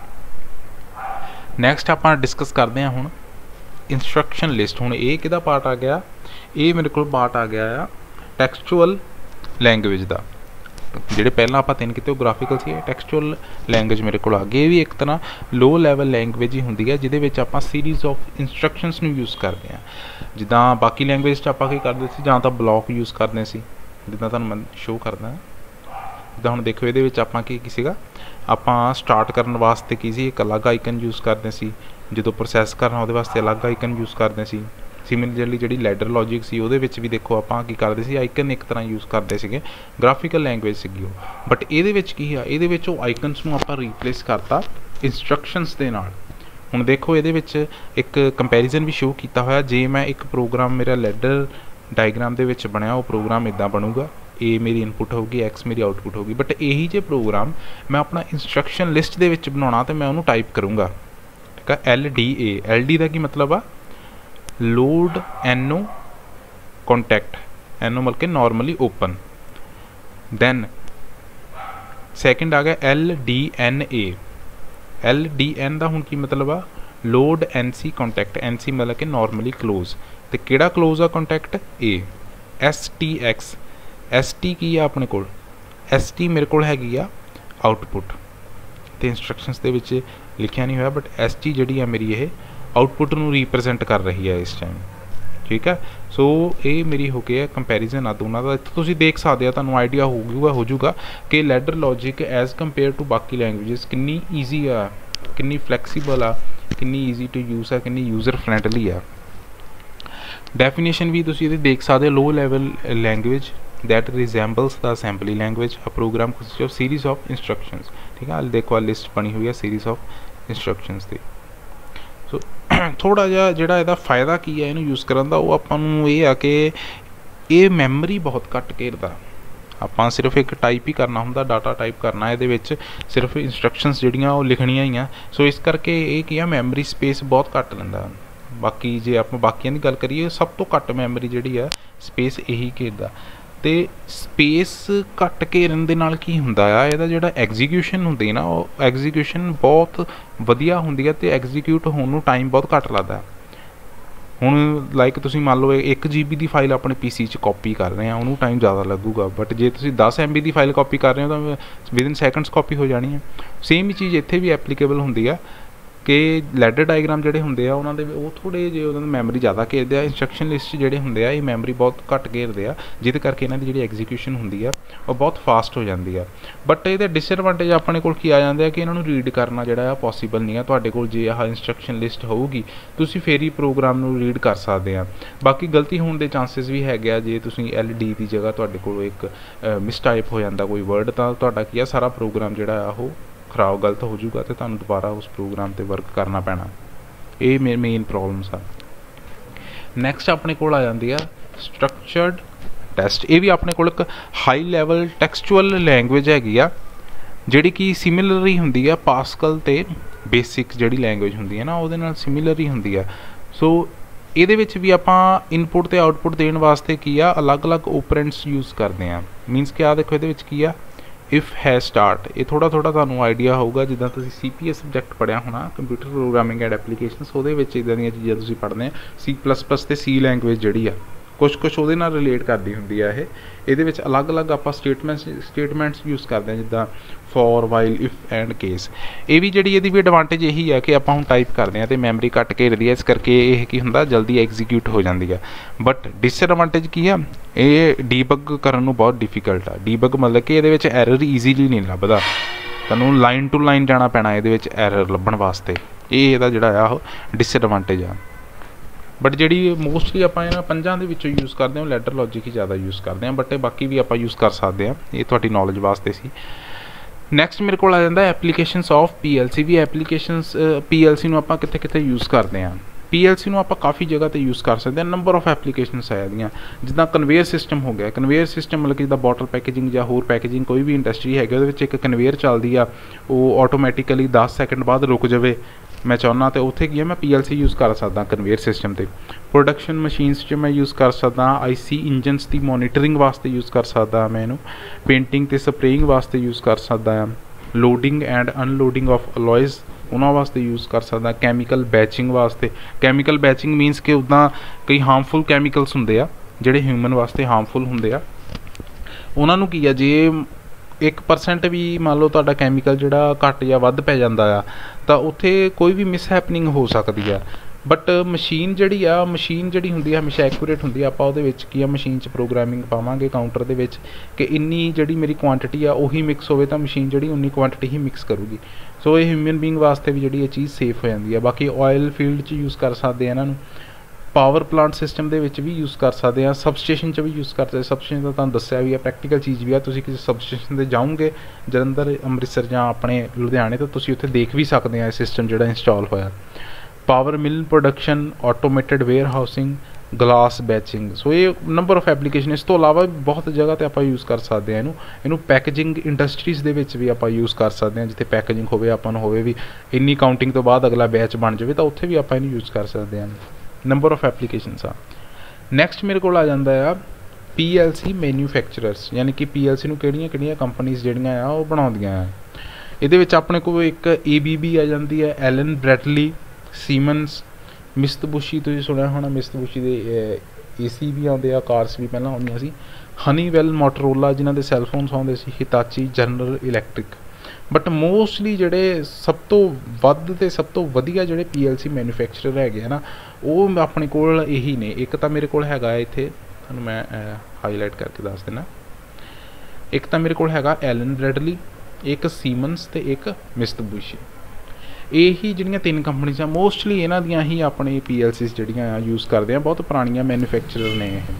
नैक्सट आपां डिस्कस करते हैं हुण इंस्ट्रक्शन लिस्ट। हुण ये किहदा पार्ट आ गया, ये मेरे को पार्ट आ गया आ टैक्सचुअल लैंग्वेज का। ਜਿਹੜੇ ਪਹਿਲਾਂ ਆਪਾਂ ਤਿੰਨ ਕੀਤੇ ਉਹ ਗ੍ਰਾਫਿਕਲ ਸੀ, ਟੈਕਸਚੁਅਲ ਲੈਂਗੁਏਜ ਮੇਰੇ ਕੋਲ ਆ ਗਈ। ਇਹ ਵੀ ਇੱਕ ਤਰ੍ਹਾਂ ਲੋ ਲੈਵਲ ਲੈਂਗੁਏਜ ਹੀ ਹੁੰਦੀ ਹੈ, ਜਿਹਦੇ ਵਿੱਚ ਆਪਾਂ ਸੀਰੀਜ਼ ਆਫ ਇੰਸਟਰਕਸ਼ਨਸ ਨੂੰ ਯੂਜ਼ ਕਰਦੇ ਹਾਂ। ਜਿੱਦਾਂ ਬਾਕੀ ਲੈਂਗੁਏਜ 'ਚ ਆਪਾਂ ਕੀ ਕਰਦੇ ਸੀ, ਜਾਂ ਤਾਂ ਬਲੌਕ ਯੂਜ਼ ਕਰਦੇ ਸੀ, ਜਿੱਦਾਂ ਤੁਹਾਨੂੰ ਮੈਂ ਸ਼ੋਅ ਕਰਦਾ। ਜਿੱਦਾਂ ਹੁਣ ਦੇਖੋ ਇਹਦੇ ਵਿੱਚ ਆਪਾਂ ਕੀ ਸੀਗਾ, ਆਪਾਂ ਸਟਾਰਟ ਕਰਨ ਵਾਸਤੇ ਕੀ ਸੀ, ਇੱਕ ਅਲੱਗ ਆਈਕਨ ਯੂਜ਼ ਕਰਦੇ ਸੀ, ਜਦੋਂ ਪ੍ਰੋਸੈਸ ਕਰਨਾ ਉਹਦੇ ਵਾਸਤੇ ਅਲੱਗ ਆਈਕਨ ਯੂਜ਼ ਕਰਦੇ ਸੀ। ਸਿਮਿਲਰਲੀ ਜਿਹੜੀ ਲੈਡਰ ਲੌਜਿਕ ਸੀ ਉਹਦੇ ਵਿੱਚ ਵੀ ਦੇਖੋ ਆਪਾਂ ਕੀ ਕਰਦੇ ਸੀ, ਆਈਕਨ ਇੱਕ ਤਰ੍ਹਾਂ ਯੂਜ਼ ਕਰਦੇ ਸੀਗੇ, ਗ੍ਰਾਫਿਕਲ ਲੈਂਗੁਏਜ ਸੀਗੀ ਉਹ। ਬਟ ਇਹਦੇ ਵਿੱਚ ਕੀ ਆ, ਇਹਦੇ ਵਿੱਚ ਉਹ ਆਈਕਨਸ ਨੂੰ ਆਪਾਂ ਰੀਪਲੇਸ ਕਰਤਾ ਇੰਸਟਰਕਸ਼ਨਸ ਦੇ ਨਾਲ। ਹੁਣ ਦੇਖੋ ਇਹਦੇ ਵਿੱਚ ਇੱਕ ਕੰਪੈਰੀਜ਼ਨ ਵੀ ਸ਼ੋਅ ਕੀਤਾ ਹੋਇਆ। ਜੇ ਮੈਂ ਇੱਕ ਪ੍ਰੋਗਰਾਮ ਮੇਰਾ ਲੈਡਰ ਡਾਇਗਰਾਮ ਦੇ ਵਿੱਚ ਬਣਿਆ, ਉਹ ਪ੍ਰੋਗਰਾਮ ਇੱਦਾਂ ਬਣੂਗਾ, ए मेरी इनपुट होगी, एक्स मेरी आउटपुट होगी। बट यही जो प्रोग्राम मैं अपना इंस्ट्रक्शन लिस्ट दे विच बनाना, तो मैं उन्होंने टाइप करूँगा, ठीक है, LDA। LD का की मतलब आ लोड एनो कॉन्टैक्ट, एनो मतलब के नॉर्मली ओपन। दैन सैकेंड आ गया LDNA। LDN का हुण की मतलब आ लोड NC कॉन्टैक्ट, NC मतलब के नॉर्मली क्लोज, तो किहड़ा क्लोज आ कॉन्टैक्ट A। STX, ST की आ अपने कोल, ST मेरे कोल हैगी आ आउटपुट, तो इंस्ट्रक्शनस दे विच लिखिया नहीं होया, बट ST जिहड़ी आ मेरी ये आउटपुट नूं रिप्रजेंट कर रही है इस टाइम, ठीक है। सो ये मेरी हो गई है कंपैरिजन आ दोनों का। इत्थे तुसीं देख सकते हो, तुहानूं आइडिया हो जूगा कि ladder logic as compare to बाकी लैंग्वेजेस कितनी ईजी आ, कितनी फ्लैक्सीबल आ, कितनी ईजी टू यूज़ है, कितनी यूज़र फ्रेंडली आ। डेफिनेशन भी तुसीं इहदी देख सकते हो, low level language that resembles the assembly language, a program consists of series of instructions, ठीक है। देखो लिस्ट बनी हुई है series of instructions ਦੀ। सो थोड़ा जिहा ਜਿਹੜਾ ਇਹਦਾ ਫਾਇਦਾ ਕੀ ਹੈ ਇਹਨੂੰ ਯੂਜ਼ ਕਰਨ ਦਾ, ਉਹ ਆਪਾਂ ਨੂੰ ਇਹ ਆ ਕਿ ਇਹ ਮੈਮਰੀ ਬਹੁਤ ਘੱਟ ਘੇਰਦਾ। ਆਪਾਂ ਸਿਰਫ ਇੱਕ ਟਾਈਪ ਹੀ ਕਰਨਾ ਹੁੰਦਾ, ਡਾਟਾ ਟਾਈਪ ਕਰਨਾ, ਇਹਦੇ ਵਿੱਚ ਸਿਰਫ ਇੰਸਟਰਕਸ਼ਨਸ ਜਿਹੜੀਆਂ ਉਹ ਲਿਖਣੀਆਂ ਹੀ ਆ। ਸੋ ਇਸ ਕਰਕੇ ਇਹ ਕੀ ਆ, ਮੈਮਰੀ ਸਪੇਸ ਬਹੁਤ ਘੱਟ ਲੈਂਦਾ। ਬਾਕੀ ਜੇ ਆਪਾਂ ਬਾਕੀਆਂ ਦੀ ਗੱਲ ਕਰੀਏ, ਸਭ ਤੋਂ ਘੱਟ ਮੈਮਰੀ ਜਿਹੜੀ ਆ ਸਪੇਸ ਇਹੀ ਘੇਰਦਾ। तो स्पेस घट घेरन दे नाल की हुंदा आ, इहदा जिहड़ा एग्जीक्यूशन हुंदी है ना, वो एग्जीक्यूशन बहुत वधिया हुंदी है, तो एग्जीक्यूट होने नूं टाइम बहुत घट लगदा। हुण लाइक तुसीं मान लो 1 GB की फाइल अपने PC च कॉपी कर रहे हैं, उन्होंने टाइम ज़्यादा लगूगा। बट जे तुसीं 10 MB की फाइल कॉपी कर रहे हो तो विदिन सैकेंड्स कॉपी हो जानी है। सेम ही चीज़ इत्थे भी एप्लीकेबल हुंदी है कि लैडर डायग्राम ਜਿਹੜੇ ਹੁੰਦੇ ਆ ਉਹਨਾਂ ਦੇ ਉਹ ਥੋੜ੍ਹੇ ਜਿਹੇ ਉਹਨਾਂ ਦੀ ਮੈਮਰੀ ਜ਼ਿਆਦਾ ਘੇਰਦੇ ਆ। ਇੰਸਟਰਕਸ਼ਨ ਲਿਸਟ ਜਿਹੜੇ ਹੁੰਦੇ ਆ ਇਹ ਮੈਮਰੀ ਬਹੁਤ ਘੱਟ ਘੇਰਦੇ ਆ, ਜਿਹਦੇ ਕਰਕੇ ਇਹਨਾਂ ਦੀ ਜਿਹੜੀ ਐਗਜ਼ੀਕਿਊਸ਼ਨ ਹੁੰਦੀ ਆ ਉਹ ਬਹੁਤ ਫਾਸਟ ਹੋ ਜਾਂਦੀ ਆ। ਬਟ ਇਹਦੇ ਡਿਸਐਡਵਾਂਟੇਜ ਆਪਣੇ ਕੋਲ ਕੀ ਆ ਜਾਂਦੇ ਆ ਕਿ ਇਹਨਾਂ ਨੂੰ ਰੀਡ ਕਰਨਾ ਜਿਹੜਾ ਆ ਪੋਸੀਬਲ ਨਹੀਂ ਆ। ਤੁਹਾਡੇ ਕੋਲ ਜੇ ਆਹ ਇੰਸਟਰਕਸ਼ਨ ਲਿਸਟ ਹੋਊਗੀ ਤੁਸੀਂ ਫੇਰ ਹੀ ਪ੍ਰੋਗਰਾਮ ਨੂੰ ਰੀਡ ਕਰ ਸਕਦੇ ਆ। ਬਾਕੀ ਗਲਤੀ ਹੋਣ ਦੇ ਚਾਂਸਿਸ ਵੀ ਹੈਗੇ ਆ, ਜੇ ਤੁਸੀਂ LD ਦੀ ਜਗ੍ਹਾ ਤੁਹਾਡੇ ਕੋਲ ਇੱਕ ਮਿਸਟਾਈਪ ਹੋ ਜਾਂਦਾ ਕੋਈ ਵਰਡ, ਤਾਂ ਤੁਹਾਡਾ ਕੀ ਆ ਸਾਰਾ ਪ੍ਰੋਗਰਾਮ ਜਿਹੜਾ ਆ ਉਹ खराब गलत हो जाऊगा, तो तुहानूं दोबारा उस प्रोग्राम पर वर्क करना पैना। ये मेन प्रॉब्लम्स आ। ਨੈਕਸਟ ਆਪਣੇ ਕੋਲ ਆ ਜਾਂਦੀ ਆ ਸਟਰਕਚਰਡ ਟੈਸਟ। ਇਹ ਵੀ ਆਪਣੇ ਕੋਲ ਇੱਕ ਹਾਈ ਲੈਵਲ ਟੈਕਸਚੁਅਲ ਲੈਂਗੁਏਜ ਹੈਗੀ ਆ, ਜਿਹੜੀ ਕਿ ਸਿਮਿਲਰ ਹੀ ਹੁੰਦੀ ਆ ਪਾਸਕਲ ਤੇ ਬੇਸਿਕ ਜਿਹੜੀ ਲੈਂਗੁਏਜ ਹੁੰਦੀ ਹੈ ਨਾ ਉਹਦੇ ਨਾਲ ਸਿਮਿਲਰ ਹੀ ਹੁੰਦੀ ਆ। ਸੋ ਇਹਦੇ ਵਿੱਚ ਵੀ ਆਪਾਂ ਇਨਪੁਟ ਤੇ ਆਊਟਪੁੱਟ ਦੇਣ ਵਾਸਤੇ ਕੀ ਆ ਅਲੱਗ-ਅਲੱਗ ਓਪਰੈਂਟਸ ਯੂਜ਼ ਕਰਦੇ ਆ। ਮੀਨਸ ਕਿ ਆ ਦੇਖੋ ਇਹਦੇ ਵਿੱਚ ਕੀ ਆ ਇਫ ਹੈ ਸਟਾਰਟ। ਇਹ ਥੋੜਾ ਤੁਹਾਨੂੰ ਆਈਡੀਆ ਹੋਊਗਾ ਜਿੱਦਾਂ ਤੁਸੀਂ CPS ਸਬਜੈਕਟ ਪੜ੍ਹਿਆ ਹੋਣਾ ਕੰਪਿਊਟਰ ਪ੍ਰੋਗਰਾਮਿੰਗ ਐਂਡ ਐਪਲੀਕੇਸ਼ਨਸ, ਉਹਦੇ ਵਿੱਚ ਇੱਦਾਂ ਦੀਆਂ ਚੀਜ਼ਾਂ ਤੁਸੀਂ ਪੜ੍ਹਦੇ ਆ। C++ ਤੇ C ਲੈਂਗੁਏਜ ਜਿਹੜੀ ਆ ਕੁਛ ਉਹਦੇ ਨਾਲ ਰਿਲੇਟ ਕਰਦੀ ਹੁੰਦੀ ਆ। ਇਹਦੇ ਵਿੱਚ ਅਲੱਗ-ਅਲੱਗ ਆਪਾਂ ਸਟੇਟਮੈਂਟਸ ਯੂਜ਼ ਕਰਦੇ ਹਾਂ ਜਿੱਦਾਂ for, while, if and case. ਇਹ ਵੀ ਜਿਹੜੀ ਇਹਦੀ ਵੀ ਐਡਵਾਂਟੇਜ ਇਹੀ ਹੈ ਕਿ ਆਪਾਂ ਹੁਣ ਟਾਈਪ ਕਰਦੇ ਹਾਂ ਅਤੇ ਮੈਮਰੀ ਘੱਟ ਘੇਰਦੀ ਹੈ, ਇਸ ਕਰਕੇ ਇਹ ਕੀ ਹੁੰਦਾ ਜਲਦੀ ਐਗਜ਼ੀਕਿਊਟ ਹੋ ਜਾਂਦੀ ਆ। ਬਟ ਡਿਸਐਡਵਾਂਟੇਜ ਕੀ ਆ, ਇਹ ਡੀਬਗ ਕਰਨ ਨੂੰ ਬਹੁਤ ਡਿਫੀਕਲਟ ਆ। ਡੀਬਗ ਮਤਲਬ ਕਿ ਇਹਦੇ ਵਿੱਚ ਐਰਰ ਈਜ਼ੀਲੀ ਨਹੀਂ ਲੱਭਦਾ, ਤੁਹਾਨੂੰ ਲਾਈਨ ਟੂ ਲਾਈਨ ਜਾਣਾ ਪੈਣਾ ਇਹਦੇ ਵਿੱਚ ਐਰਰ ਲੱਭਣ ਵਾਸਤੇ। ਇਹ ਇਹਦਾ ਜਿਹੜਾ ਆ ਉਹ ਡਿਸਐਡਵਾਂਟੇਜ ਆ। ਬਟ ਜਿਹੜੀ ਮੋਸਟਲੀ ਆਪਾਂ ਇਹਨਾਂ ਪੰਜਾਂ ਦੇ ਵਿੱਚੋਂ ਯੂਜ਼ ਕਰਦੇ ਹਾਂ ਲੈਡਰ ਲੌਜਿਕ ਹੀ ਜ਼ਿਆਦਾ ਯੂਜ਼ ਕਰਦੇ ਹਾਂ, ਬਟ ਇਹ ਬਾਕੀ ਵੀ ਆਪਾਂ ਯੂਜ਼ ਕਰ ਸਕਦੇ ਹਾਂ। ਇਹ ਤੁਹਾਡੀ ਨੌਲੇਜ ਵਾਸਤੇ ਸੀ। ਨੈਕਸਟ ਮੇਰੇ ਕੋਲ ਆ ਜਾਂਦਾ ਐਪਲੀਕੇਸ਼ਨਸ ਆਫ PLC। ਵੀ ਐਪਲੀਕੇਸ਼ਨਸ PLC ਨੂੰ ਆਪਾਂ ਕਿੱਥੇ ਯੂਜ਼ ਕਰਦੇ ਹਾਂ। PLC ਨੂੰ ਆਪਾਂ ਕਾਫੀ ਜਗ੍ਹਾ 'ਤੇ ਯੂਜ਼ ਕਰ ਸਕਦੇ ਹਾਂ। ਨੰਬਰ ਆਫ ਐਪਲੀਕੇਸ਼ਨਸ ਆ ਇਹਦੀਆਂ, ਜਿੱਦਾਂ ਕਨਵੇਅਰ ਸਿਸਟਮ ਹੋ ਗਿਆ। ਕਨਵੇਅਰ ਸਿਸਟਮ ਮਤਲਬ ਕਿ ਜਿੱਦਾਂ ਬੋਟਲ ਪੈਕੇਜਿੰਗ ਜਾਂ ਹੋਰ ਪੈਕੇਜਿੰਗ ਕੋਈ ਵੀ ਇੰਡਸਟਰੀ ਹੈਗੀ ਉਹਦੇ ਵਿੱਚ ਇੱਕ ਕਨਵੇਅਰ ਚੱਲਦੀ ਆ, ਉਹ ਆਟੋਮੈਟਿਕਲੀ 10 ਸੈਕਿੰਡ ਬਾਅਦ ਰੁਕ ਜਾਵੇ ਮੈਂ ਚਾਹੁੰਦਾ, ਅਤੇ ਉੱਥੇ ਕੀ ਹੈ ਮੈਂ PLC ਯੂਜ਼ ਕਰ ਸਕਦਾ ਕਨਵੇਅਰ ਸਿਸਟਮ 'ਤੇ। ਪ੍ਰੋਡਕਸ਼ਨ ਮਸ਼ੀਨਸ 'ਚ ਮੈਂ ਯੂਜ਼ ਕਰ ਸਕਦਾ IC ਇੰਜਨਸ ਦੀ ਮੋਨੀਟਰਿੰਗ ਵਾਸਤੇ ਯੂਜ਼ ਕਰ ਸਕਦਾ ਮੈਂ ਇਹਨੂੰ। ਪੇਂਟਿੰਗ ਅਤੇ ਸਪਰੇਇੰਗ ਵਾਸਤੇ ਯੂਜ਼ ਕਰ ਸਕਦਾ ਹਾਂ। Loading and unloading of alloys ਉਹਨਾਂ ਵਾਸਤੇ ਯੂਜ਼ ਕਰ ਸਕਦਾ। ਕੈਮੀਕਲ ਬੈਚਿੰਗ ਵਾਸਤੇ। ਕੈਮੀਕਲ ਬੈਚਿੰਗ ਮੀਨਸ ਕਿ ਉੱਦਾਂ ਕਈ ਹਾਰਮਫੁਲ ਕੈਮੀਕਲਸ ਹੁੰਦੇ ਆ ਜਿਹੜੇ ਹਿਊਮਨ ਵਾਸਤੇ ਹਾਰਮਫੁਲ ਹੁੰਦੇ ਆ, ਉਹਨਾਂ ਨੂੰ ਕੀ ਆ ਜੇ 1% ਵੀ ਮੰਨ ਲਓ ਤੁਹਾਡਾ ਕੈਮੀਕਲ ਜਿਹੜਾ ਘੱਟ ਜਾਂ ਵੱਧ ਪੈ ਜਾਂਦਾ ਆ ਤਾਂ ਉੱਥੇ ਕੋਈ ਵੀ ਮਿਸਹੈਪਨਿੰਗ ਹੋ ਸਕਦੀ ਆ। ਬਟ ਮਸ਼ੀਨ ਜਿਹੜੀ ਹੁੰਦੀ ਆ ਹਮੇਸ਼ਾ ਐਕੂਰੇਟ ਹੁੰਦੀ ਆ। ਆਪਾਂ ਉਹਦੇ ਵਿੱਚ ਕੀ ਆ ਮਸ਼ੀਨ 'ਚ ਪ੍ਰੋਗਰਾਮਿੰਗ ਪਾਵਾਂਗੇ ਕਾਊਂਟਰ ਦੇ ਵਿੱਚ ਕਿ ਇੰਨੀ ਜਿਹੜੀ ਮੇਰੀ ਕੁਆਂਟਿਟੀ ਆ ਉਹੀ ਮਿਕਸ ਹੋਵੇ ਤਾਂ ਮਸ਼ੀਨ ਜਿਹੜੀ ਉਨੀ ਕੁਆਂਟਿਟੀ ਹੀ ਮਿਕਸ ਕਰੂਗੀ। ਸੋ ਇਹ ਹਿਊਮਨ ਬੀਇੰਗ ਵਾਸਤੇ ਵੀ ਜਿਹੜੀ ਇਹ ਚੀਜ਼ ਸੇਫ ਹੋ ਜਾਂਦੀ ਆ। ਬਾਕੀ ਆਇਲ ਫੀਲਡ 'ਚ ਯੂਜ਼ ਕਰ ਸਕਦੇ ਆ ਇਹਨਾਂ ਨੂੰ। ਪਾਵਰ ਪਲਾਂਟ ਸਿਸਟਮ ਦੇ ਵਿੱਚ ਵੀ ਯੂਜ਼ ਕਰ ਸਕਦੇ ਆ। ਸਬਸਟੇਸ਼ਨ 'ਚ ਵੀ ਯੂਜ਼ ਕਰ ਸਕਦੇ। ਸਬਸਟੇਸ਼ਨ ਦਾ ਤੁਹਾਨੂੰ ਦੱਸਿਆ ਵੀ ਆ ਪ੍ਰੈਕਟੀਕਲ ਚੀਜ਼ ਵੀ ਆ। ਤੁਸੀਂ ਕਿਸੇ ਸਬਸਟੇਸ਼ਨ 'ਤੇ ਜਾਓਗੇ ਜਲੰਧਰ, ਅੰਮ੍ਰਿਤਸਰ ਜਾਂ ਆਪਣੇ ਲੁਧਿਆਣੇ, ਤਾਂ ਤੁਸੀਂ ਉੱਥੇ ਦੇਖ ਵੀ ਸਕਦੇ ਆ ਇਹ ਸਿਸਟਮ ਜਿਹੜਾ ਇੰਸਟਾਲ ਹੋਇਆ। Power mill production, automated warehousing, glass batching. So ਇਹ ਨੰਬਰ ਆਫ ਐਪਲੀਕੇਸ਼ਨ। ਇਸ ਤੋਂ ਇਲਾਵਾ ਬਹੁਤ ਜਗ੍ਹਾ 'ਤੇ ਆਪਾਂ ਯੂਜ਼ ਕਰ ਸਕਦੇ ਹਾਂ ਇਹਨੂੰ ਪੈਕੇਜਿੰਗ ਇੰਡਸਟਰੀਜ਼ ਦੇ ਵਿੱਚ ਵੀ ਆਪਾਂ ਯੂਜ਼ ਕਰ ਸਕਦੇ ਹਾਂ। ਜਿੱਥੇ ਪੈਕੇਜਿੰਗ ਹੋਵੇ, ਆਪਾਂ ਨੂੰ ਹੋਵੇ ਵੀ ਇੰਨੀ ਕਾਊਂਟਿੰਗ ਤੋਂ ਬਾਅਦ ਅਗਲਾ ਬੈਚ ਬਣ ਜਾਵੇ, ਤਾਂ ਉੱਥੇ ਵੀ ਆਪਾਂ ਇਹਨੂੰ ਯੂਜ਼ ਕਰ ਸਕਦੇ ਹਾਂ। ਨੰਬਰ ਆਫ ਐਪਲੀਕੇਸ਼ਨਸ ਆ। ਨੈਕਸਟ ਮੇਰੇ ਕੋਲ ਆ ਜਾਂਦਾ ਆ PLC ਮੈਨੂਫੈਕਚਰਰਸ, ਯਾਨੀ ਕਿ PLC ਨੂੰ ਕਿਹੜੀਆਂ ਕੰਪਨੀਜ਼ ਜਿਹੜੀਆਂ ਆ ਉਹ ਬਣਾਉਂਦੀਆਂ ਆ। ਇਹਦੇ ਵਿੱਚ ਆਪਣੇ ਕੋਲ ਇੱਕ ABB ਆ ਜਾਂਦੀ ਹੈ, ਐਲਨ ਬ੍ਰੈਡਲੀ, ਸੀਮਨਸ, ਮਿਸਤਬੂਸ਼ੀ। ਤੁਸੀਂ ਸੁਣਿਆ ਹੋਣਾ ਮਿਸਤਬੂਸ਼ੀ ਦੇ AC ਵੀ ਆਉਂਦੇ ਆ, ਕਾਰਸ ਵੀ ਪਹਿਲਾਂ ਆਉਂਦੀਆਂ ਸੀ। ਹਨੀਵੈਲ, ਮੋਟਰੋਲਾ ਜਿਨ੍ਹਾਂ ਦੇ ਸੈੱਲਫੋਨਸ ਆਉਂਦੇ ਸੀ, Hitachi, general electric. But mostly ਜਿਹੜੇ ਸਭ ਤੋਂ ਵੱਧ ਅਤੇ ਸਭ ਤੋਂ ਵਧੀਆ ਜਿਹੜੇ PLC ਮੈਨੂਫੈਕਚਰਰ ਹੈਗੇ ਆ ਨਾ ਉਹ ਆਪਣੇ ਕੋਲ ਇਹੀ ਨੇ। ਇੱਕ ਤਾਂ ਮੇਰੇ ਕੋਲ ਹੈਗਾ ਇੱਥੇ, ਤੁਹਾਨੂੰ ਮੈਂ ਹਾਈਲਾਈਟ ਕਰਕੇ ਦੱਸ ਦਿੰਦਾ। ਇੱਕ ਤਾਂ ਮੇਰੇ ਕੋਲ ਹੈਗਾ ਐਲਨ ਬ੍ਰੈਡਲੀ, ਇੱਕ ਸੀਮਨਸ ਅਤੇ ਇੱਕ ਮਿਸਤਬੂਸ਼ੀ। ਇਹੀ ਜਿਹੜੀਆਂ 3 ਕੰਪਨੀਜ਼ ਆ ਮੋਸਟਲੀ ਇਹਨਾਂ ਦੀਆਂ ਹੀ ਆਪਣੇ PLCs ਜਿਹੜੀਆਂ ਆ ਯੂਜ਼ ਕਰਦੇ ਆ। ਬਹੁਤ ਪੁਰਾਣੀਆਂ ਮੈਨੂਫੈਕਚਰਰ ਨੇ ਇਹ।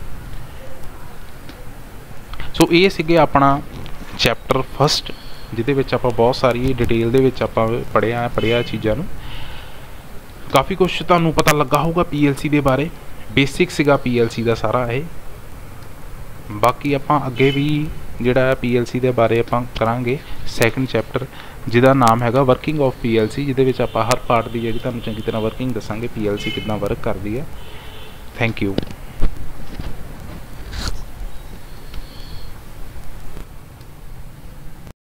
ਸੋ ਇਹ ਸੀਗੇ ਆਪਣਾ ਚੈਪਟਰ ਫਸਟ, ਜਿਹਦੇ ਵਿੱਚ ਆਪਾਂ ਬਹੁਤ ਸਾਰੀ ਡਿਟੇਲ ਦੇ ਵਿੱਚ ਆਪਾਂ ਪੜ੍ਹਿਆ ਚੀਜ਼ਾਂ ਨੂੰ। ਕਾਫੀ ਕੁਛ ਤੁਹਾਨੂੰ ਪਤਾ ਲੱਗਾ ਹੋਊਗਾ PLC ਦੇ ਬਾਰੇ। ਬੇਸਿਕ ਸੀਗਾ PLC ਦਾ ਸਾਰਾ ਇਹ। ਬਾਕੀ ਆਪਾਂ ਅੱਗੇ ਵੀ ਜਿਹੜਾ PLC ਦੇ ਬਾਰੇ ਆਪਾਂ ਕਰਾਂਗੇ ਸੈਕਿੰਡ ਚੈਪਟਰ, ਜਿਹਦਾ ਨਾਮ ਹੈਗਾ ਵਰਕਿੰਗ ਆਫ PLC, ਜਿਹਦੇ ਵਿੱਚ ਆਪਾਂ ਹਰ ਪਾਰਟ ਦੀ ਜਿਹੜੀ ਤੁਹਾਨੂੰ ਚੰਗੀ ਤਰ੍ਹਾਂ ਵਰਕਿੰਗ ਦੱਸਾਂਗੇ PLC ਕਿੱਦਾਂ ਵਰਕ ਕਰਦੀ ਹੈ। Thank you.